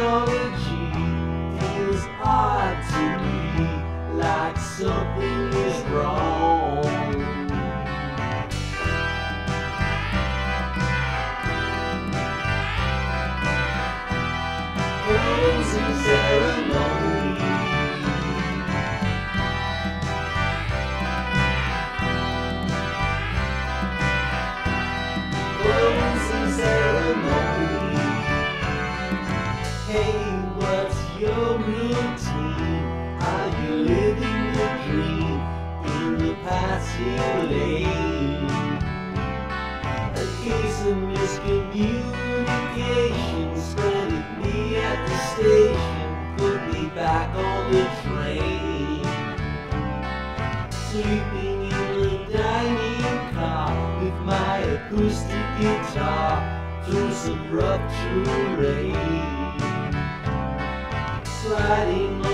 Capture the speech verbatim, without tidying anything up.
technology feels odd to me, like something is wrong. Closing ceremony. Closing ceremony. Hey, what's your routine? Are you living the dream in the passing lane? A case of miscommunication stranded me at the station, put me back on the train. Sleeping in the dining car with my acoustic guitar through some rough terrain. Sliding